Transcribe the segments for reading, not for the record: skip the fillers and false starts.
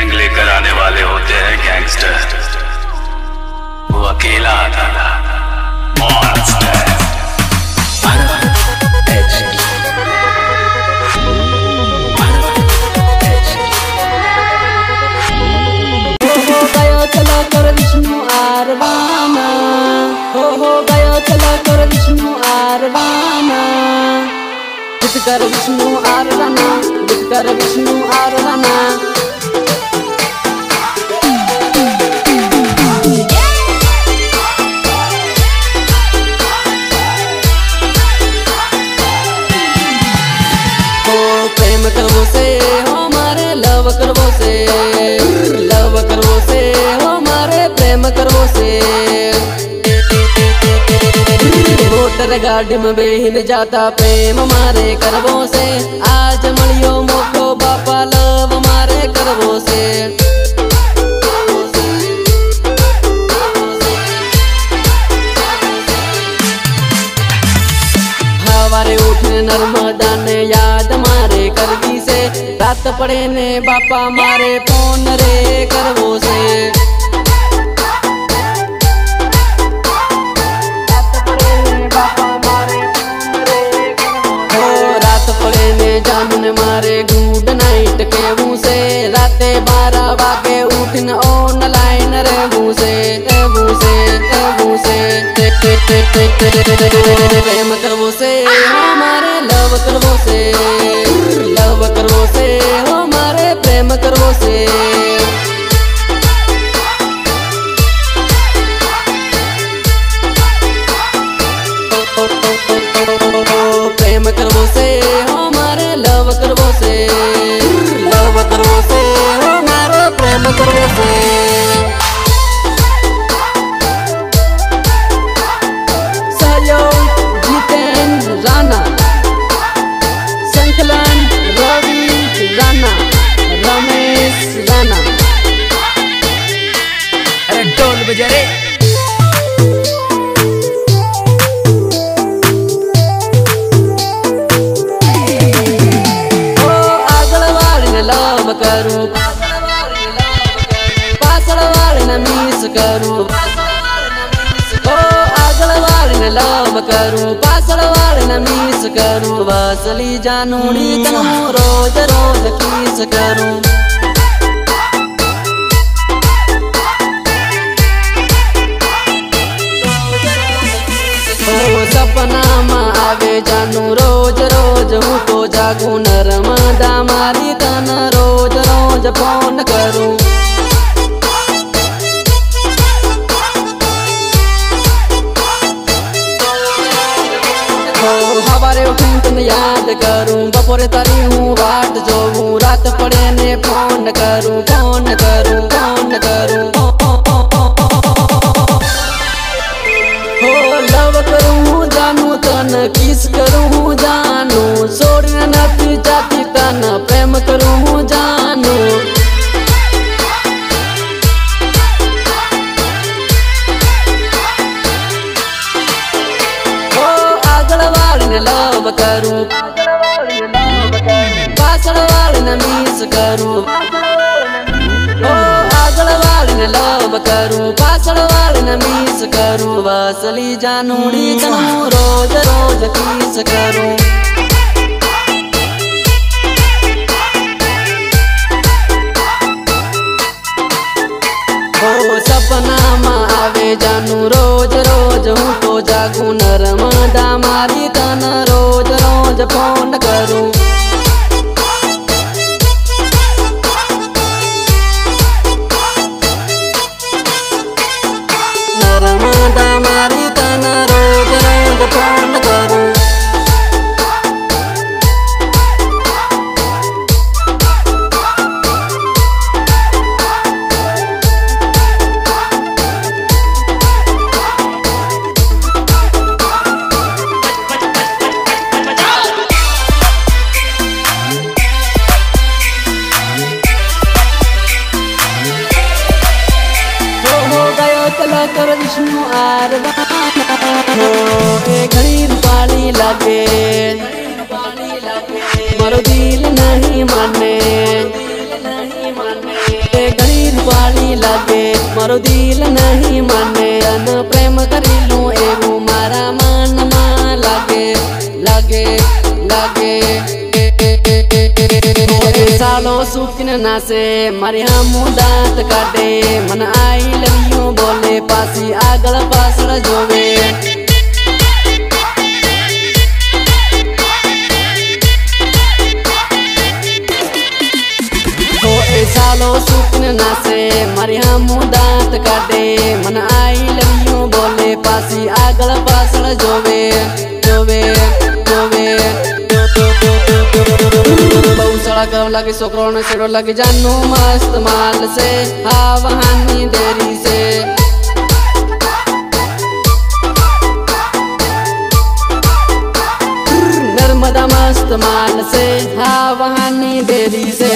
Gang लेकर आने वाले होते हैं गैंगस्टर, वो अकेला आता था मॉन्स्टर। चला कर विष्णु आरवाना, हो गया चला कर विष्णु आरवाना, जित कर विष्णु आरवाना, जित कर विष्णु आरवाना। हो प्रेम करवो से हो मारे लव करवो से, लव करवो से हो मारे प्रेम करवो से। मोटर गाड़ी में बेहिन जाता प्रेम मारे करवो से, आज मलियो मोको बापा लव मारे करवो से। हवारे उठने नर्मदा ने याद मारे करवी से, रात पड़े ने बापा मारे फोन रे करवो से। रात पड़े ने बापा मारे फोन रे करवो, हो रात पड़े ने जानू ने मारे गुड नाइट केवू से, राते 12 वागे उठन ऑनलाइन रहू से, रहू से, रहू से। प्रेम करवो से हमारे लव करवो से, लव करवो से हमारे प्रेम करवो से। प्रेम करवो से हमारे लव करवो से, लव करवो से हमारे प्रेम करवो से। राना संकलन रवि राना रमेश राना। अरे ढोल बजा रे। ओ आगल वाले ने लव करूं, पासल वाले ने मिस करूं, ओ आगल वाले ने लव करूं, पासल वाले ने मिस करूं, बसली जानूड़ी तनू रोज रोज किस करूं। ओ सपना में आवे जानू रोज रोज, हूँ तो जागू नर्मदा मारी तन रोज रोज फोन करूं। हवारे उठूं तुम याद करूं, बपोरे तारी हूँ बाट जोऊं, रात पड़े ने फोन करूं, फोन करूं, फोन करूं। हो लव करूं जानू तन किस करूं जानू, छोड़ना न जाती तन प्रेम करूं जानू। लव करूं, पासल वाले ने मिस करूं, ओ आगल वाले ने लव करूं, पासल वाले ने मिस करूं, बसली जानूड़ी तनू रोज रोज किस करूं। हो सपना में आवे जानू रोज रोज, हूँ तो जागू नर्मदा मारी तन रोज रोज फोन करूं। नर्मदा मारी तन रोज रोज फोन करूं। चला कर विष्णु आरवाना, हो घड़ी रूपाली लगे, मरो दिल नहीं माने, लागे मारो दिल नहीं माने अन प्रेम करी लूं एवं मारा मन में लागे लागे लागे सालो सुखिन नासे मारी हम दांत काटे मन आई लव यू बोले पासी आगल पासड़ जोवे सालो सुखिन नासे मारी हम दांत काटे मन आई लव यू बोले पासी आगल पासड़ जोवे जोवे जोवे बहु सड़ा कर लगे सोकरो ने सेड़ो लगे जानू मस्त माल से हावहानी देरी से नर्मदा मस्त माल से हावहानी देरी से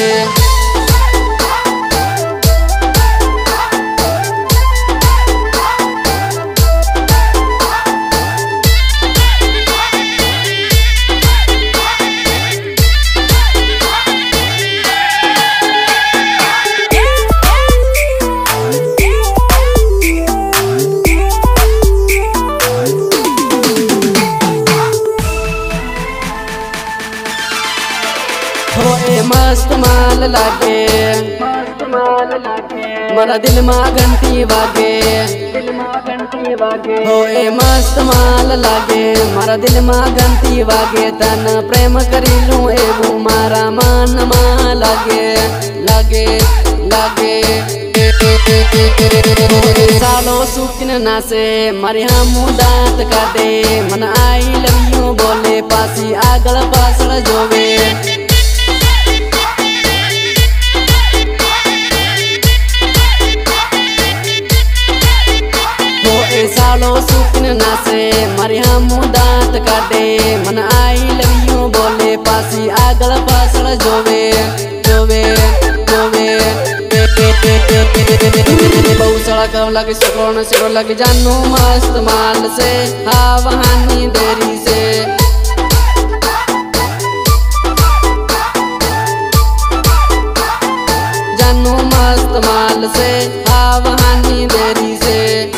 मस्त माल लागे मारा दिल में घंटी वागे हो ए मस्त माल लागे मारा दिल में घंटी वागे तन प्रेम करी लूं एवं मारा मन में लागे लागे लागे सालो सुखिन नासे मारी हम दांत काटे मन आई लव यू बोले पासी आगल पासड़ जोवे सालो सुखिन नासे मारी हम दांत काटे मन आई लव यू बोले पासी आगल पासड़ जोवे जोवे जोवे बहु सड़ा कर लगे सोकरो ने सेड़ो लगे जानू मस्त माल से हावहानी देरी से जानू मस्त माल से हावहानी देरी से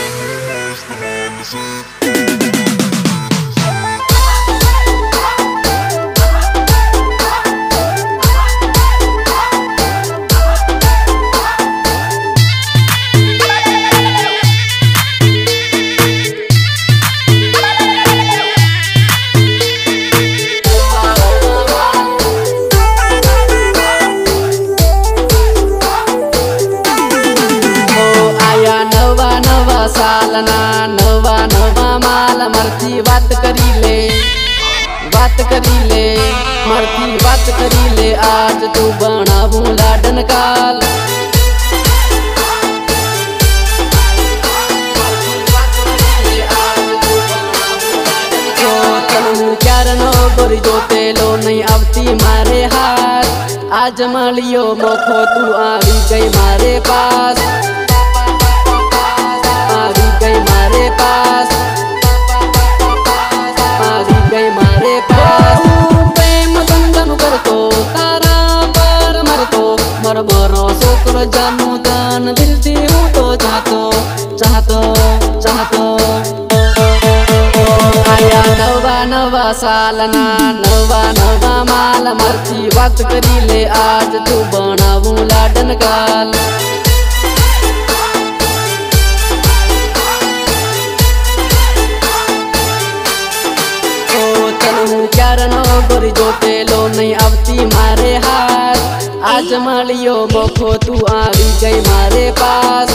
सालना नवा नवा माल मरती बात करी ले मरती बात करी ले आज तू बनाबू लाडन काल क्यारनो गोरी जोते लो नहीं आवती मारे हाथ आज मलियो मोखो तू आई गई मारे पास मारे पास प्रेम गंगन करतो तारा पर मरतो मर भरोसो कर जानू दान दिल दी हूँ तो चाहतो आया नवा नवा सालना नवा नवा माल मरती बात करी ले आज तू बनाबू लाडन काल क्यारनो गोरी जोते लो नहीं आवती मारे हाथ आज मलियो मोखो तू आई गई मारे पास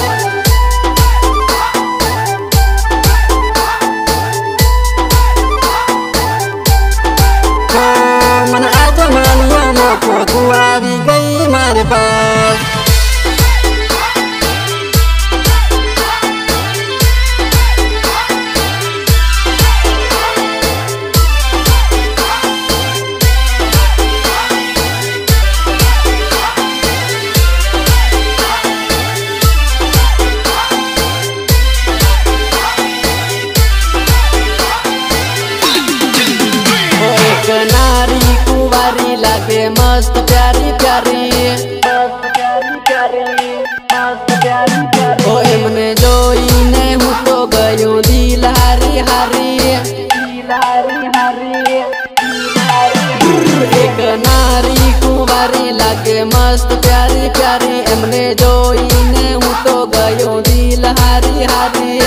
मन आज मलियो मोखो तू आई गई मारे पास मस्त प्यारी प्यारी मस्त प्यारी प्यारी मस्त प्यारी लागे मस्त प्यारी प्यारी एमने जोईने हूँ तो गयो दिल हारी हारी।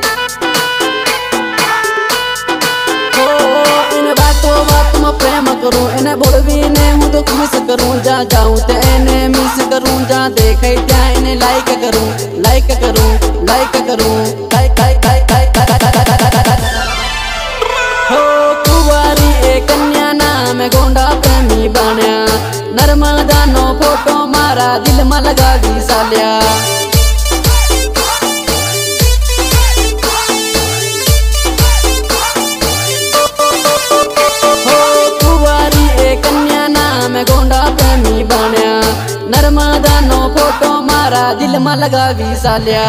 हो इन बातों बात में प्रेम करूँ इन्हें बोलवी ने हूँ तो मिस करूँ जा जाऊँ तो इन्हें मिस करूँ जा देखे क्या इन्हें लाइक करूँ लाइक करूँ लाइक करूँ हो कुंवारी एक कन्या नाम गोंडा प्रेमी बन्या नर्मदा नो फोटो मारा दिल में लगा दी सालिया। हो कुंवारी एक कन्या नाम गोंडा प्रेमी बन्या नर्मदा नो फोटो मारा दिल में लगा दी सालिया।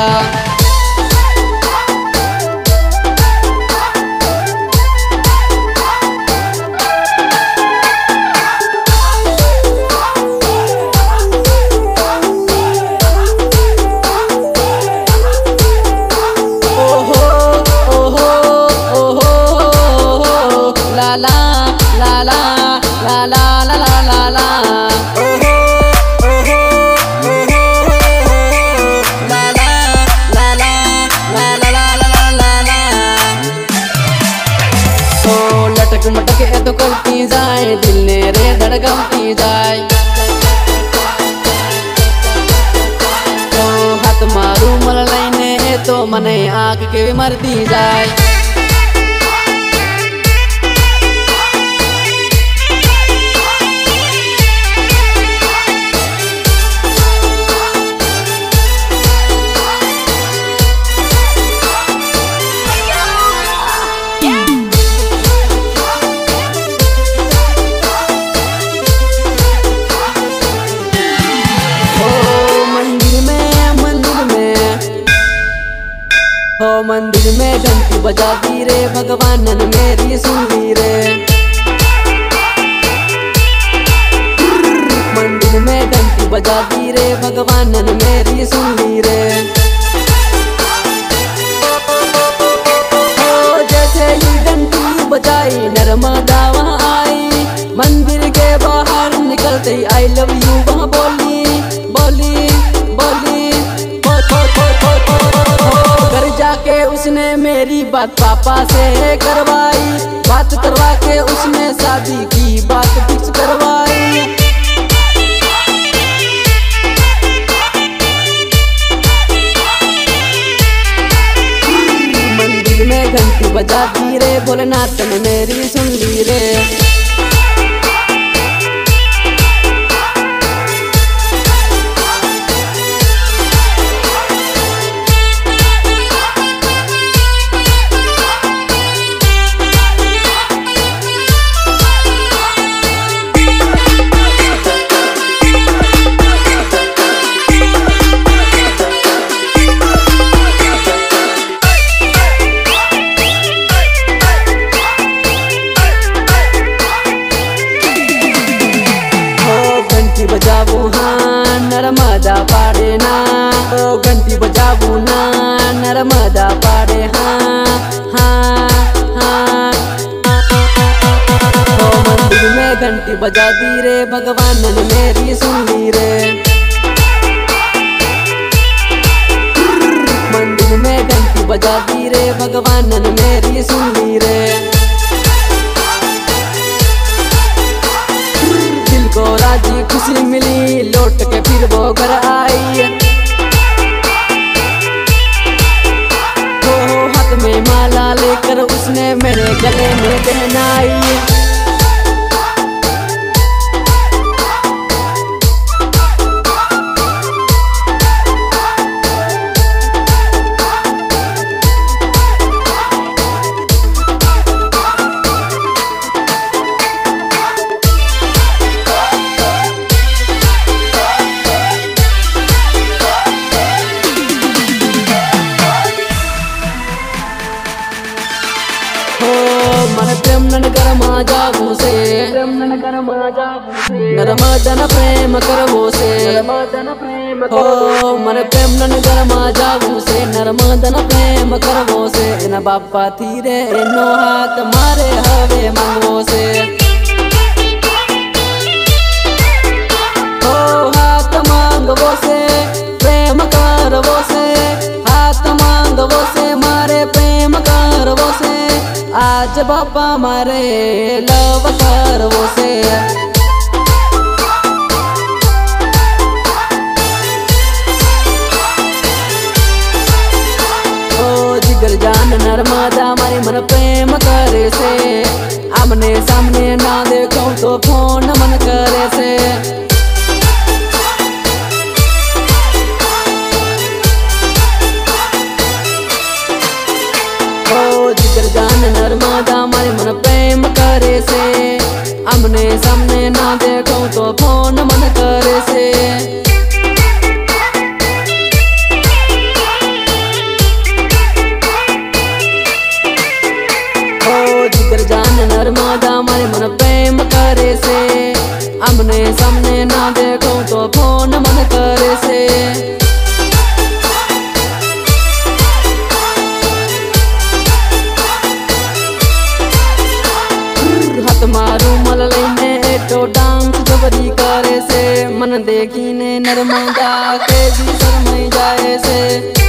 लटक मटक ए तो करती जाए दिल ने रे धड़कती जाए तो हाथ मारू मल लाइने तो मने आग के मरती जाए। हो मंदिर में घंटी बजा दी रे भगवानन मेरी सुन ली रे। मंदिर में घंटी बजा दी रे भगवानन मेरी सुन ली रे। हो जैसे ही घंटी बजाई नर्मदा वहाँ आई मंदिर के बाहर निकलते ही आई लव यू वहाँ बोली बोली बोली घर जाके उसने मेरी बात पापा से करवाई बात करवा के उसने शादी की बात फिक्स करवाई। मंदिर में घंटी बजा दी रे भोलेनाथ ने मेरी सुन ली रे। बजाबू हाँ नर्मदा पाड़े ना ओ घंटी बजाबू ना नर्मदा पाड़े हाँ हाँ हाँ। ओ मंदिर में घंटी बजा दी रे भगवान ने मेरी सुन ली रे। मंदिर में घंटी बजा दी रे भगवान ने मेरी सुन ली रे। को राजी खुशी मिली लौट के फिर वो घर आई तो हाथ में माला लेकर उसने मेरे गले में पहनाई। मन प्रेम नगर मा जाबू से नर्मदन प्रेम करबो से हो मन प्रेम नगर मा जाबू से नर्मदन प्रेम करबो से इन बापा तीरे नो हाथ मारे हवे मांगो से हो मारवो से, हाथ मांगवो से, मारे प्रेम करवो से, आज बापा मारे लव करवो से। जिगर जान नर्मदा मारी मन प्रेम करे से, आमने सामने ना देखो तो फोन मन करे से। ओ जिगर जान नर्मदा मारी मन प्रेम करे से, आमने सामने ना देखो तो फोन मन करे से। जिगर जान नर्मदा मारे मन प्रेम करे से, आमने सामने ना देखो तो फोन मन करे से। हाथ मारू मल लेने एटो डांस जबरी करे से, मन देखी ने नर्मदा के भी शर्म जाए से।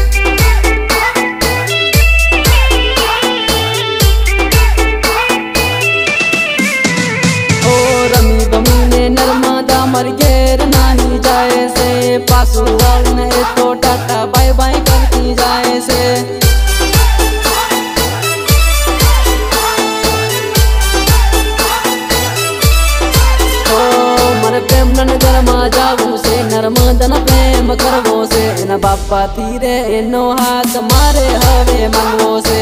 नर्मदा मर घेर नहीं जाए से, पासू वाल ने तो टाटा बाय बाय करती जाए से। ओ मन प्रेम नन गरमा जावू से, नर्मदन प्रेम करवो से, न बापा तीरे एनो हाथ मारे हवे मांगवो से।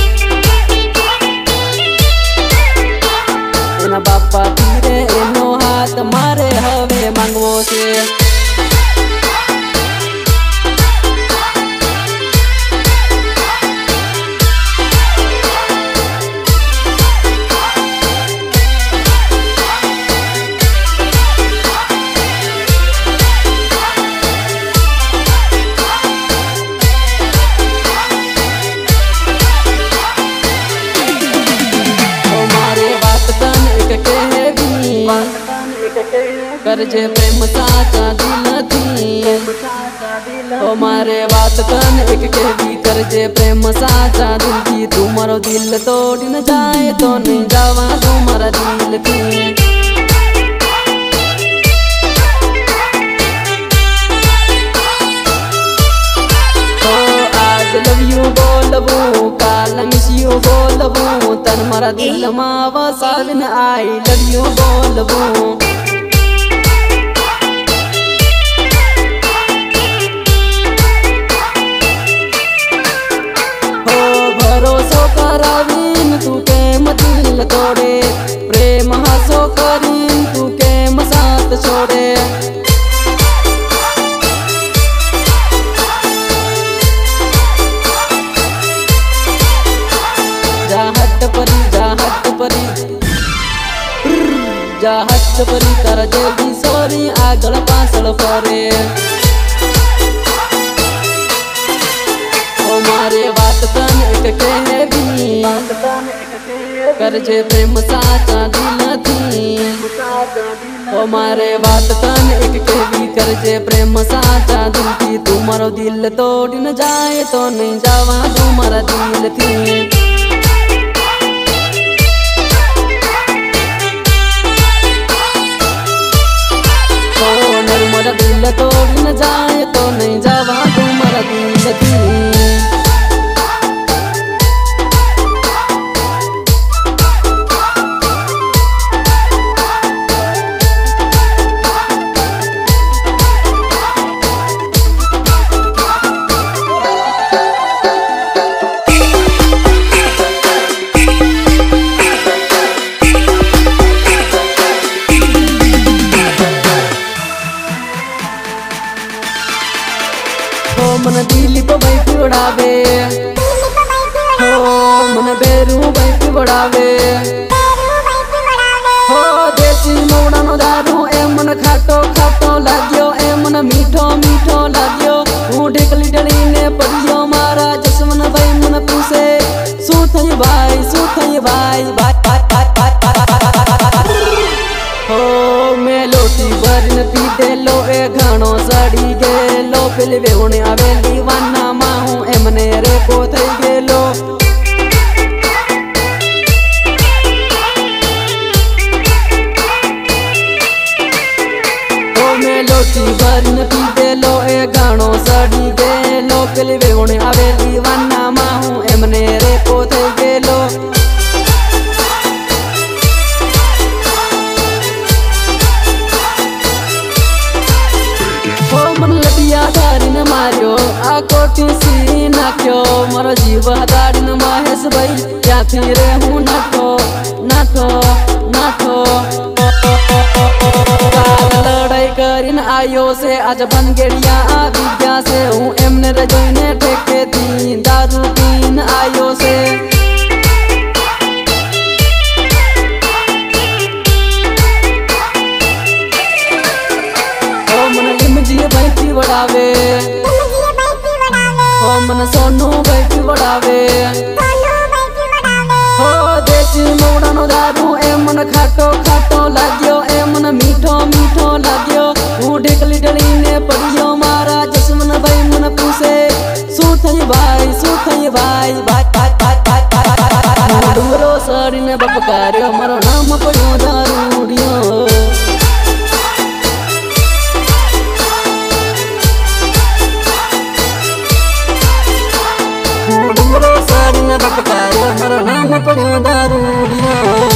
न बापा तीरे एनो हाथ मारे हवे मांगवो से। करजे प्रेम साचा दिल थी, ओ मारे बात कन एक के भी करजे प्रेम साचा दिल थी। तुम्हारो दिल तोड़ न जाए तो नहीं जावा तुम्हारा दिल थी। ओ आज लव यू बोलबू, काल मिस यू बोलबू, तन मारा दिल मावा सावन आई लव यू बोलबू। करावीन तू के दिल तोड़े, प्रेम हसो करीन तू के साथ छोड़े। जा हट परी, जा हट परी, जा हट परी, कर देगी सोरी आगल पासल फरे। ओ मारे बात कन एक के भी करजे प्रेम साचा दिल थी। ओ मारे बात कन एक के भी करजे प्रेम साचा दिल थी। तुम्हारो दिल तोड़ न जाए तो नहीं जावा तुम्हारा दिल थी। ओ नर्मदा दिल तोड़ न जाए तो नहीं जावा तुम्हारा दिल थी। मन दिल्ली पे बैठ उड़ावे, हो मन बेरू बैठ उड़ावे, हो देसी मौड़ा नो दारू ए मन खाटो खाटो लाग्यो, ए मन मीठो मीठो लाग्यो। हूँ ढेकली डली ने पड़ियो मारा जसमन भाई मन पूछे, सू थई भाई सू थई भाई भाई भाई भाई भाई। हो मैं लोटी भरन पी देलो ए घणो सड़ी गेलो पेली वेवणे आवेली वाना माहू एमने रे को थई गेलो ओ मैं लोटी भरन पी देलो ए घणो सड़ी गेलो पेली वेवणे आवेली वाना माहू एमने रे को थई गेलो मन लटिया धारिन मार्यो आ कोटी सी नाख्यो मारो जीव धारिन महेश भाई क्याथी रे हूँ नाठो नाठो नाठो लड़ाई करिन आयो से आज बन गेड़िया विद्या से हूँ एमने रे जोइने ठेके दी दारू पीन आयो से बैठी बढ़ावे हो मन सोनू बैठी बढ़ावे हो देसी मोड़ानो दारू ए मन खाटो खाटो लाग्यो ए मन मीठो मीठो लाग्यो हूँ ढेकली डली ने पड़ियो मारा जसमन भाई मन पूछे सुथई भाई भाई डूरो सड़ी ने बपकार्यो मारो नाम पड़ियो दारूडियो बपकार्यो मारो नाम पड़ियो दारूडियो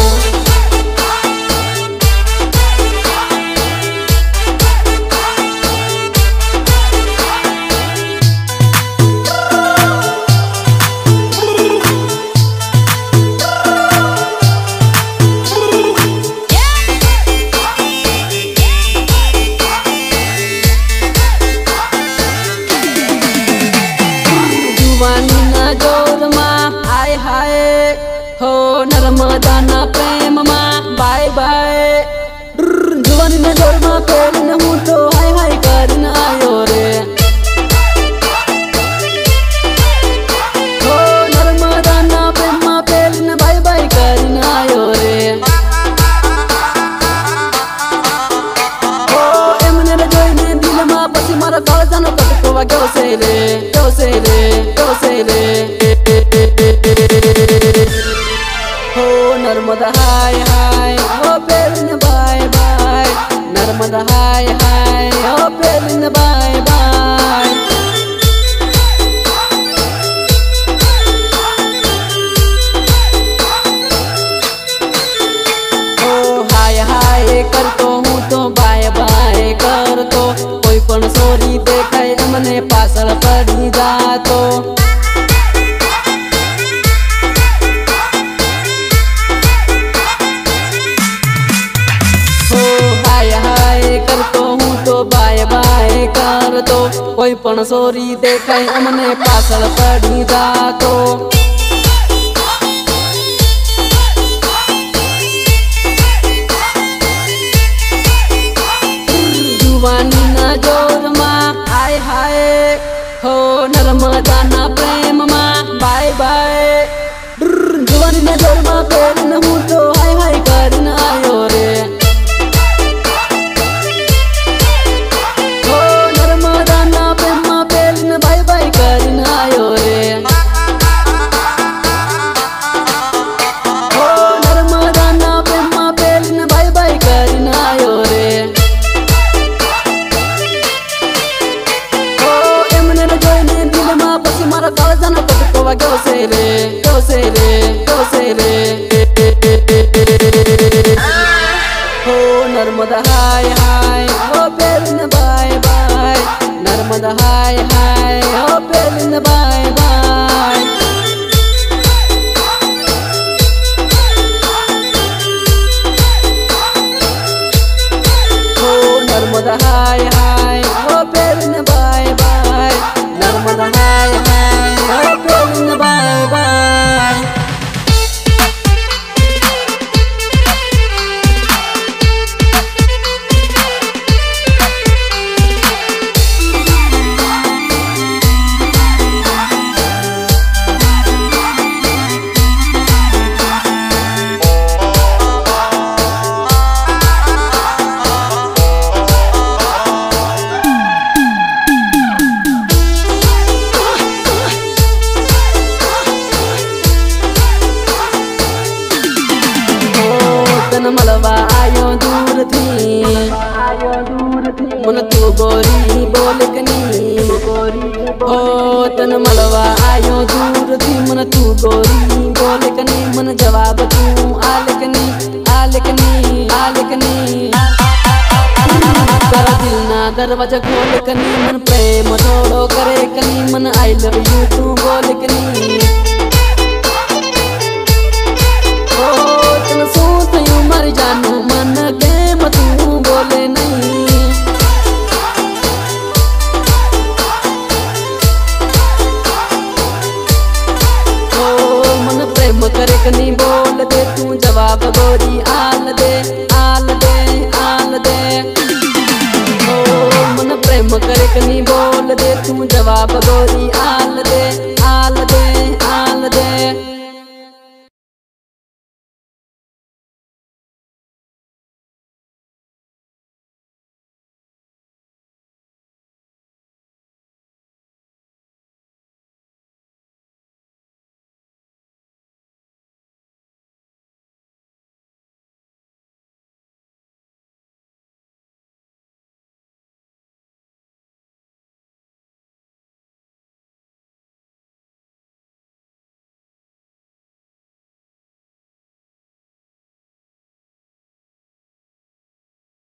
हो नर्मदा ना प्रेम मा बाय बाय जुवानी ने जोर मा पेड़ न हूँ तो हाय हाय करन आयो रे हो नर्मदा ना प्रेम मा पेड़ न बाय बाय करन आयो रे हो एमने रे जोइने दिल मा पसी मारा काल जानो कटको वाग्यो से रे हो नर्मदा हाय हाय हो पेरिन bye bye Narmada hi hi हो पेरिन बाय बाय हो हाय हाय करतो हूँ तो बाय बाय करतो कोई पण सोरी देखाय अमने पासल पड़ी जातो बाय बाय कर तो कोई पण सोरी देखाय अमने पासल पड़ी जातो जुवानी ना जोर मा आय हाय हो नर्मदा ना प्रेम मा बाय बाय जुवानी ना जोर मा पेड़ न हूँ तो हाय हाय करन आयो रे बाय बाय करन आयो रे हो नर्मदा ना प्रेम पेलिन बाय बाय करन आयो रे हो एमने रे जोइने दिल मा पसी मारा काल जानो कटको वाग्यो से रे हो नर्मदा हाय हाय हो पेलिन bye bye Narmada hi hi हो पेलिन बाय बाय हो नर्मदा हाय हाय हो पेलिन bye bye Narmada hi hi हो पेलिन बाय बाय मन तू गोरी बोल कनी ओ तन मलवा आयो दूर थी मन तू गोरी बोल कनी मन जवाब तू आलकनी आलकनी आलकनी कर दिल ना दरवाजा खोल कनी मन प्रेम थोड़ो करे कनी मन आई लव यू तू बोल कनी ओ तन सोच यू मर जानू मन के मत तू बोले नहीं ओ मन प्रेम करे कनी बोल दे तू जवाब गोरी आल दे आल दे आल दे ओ मन प्रेम करे कनी बोल दे तू जवाब गोरी आ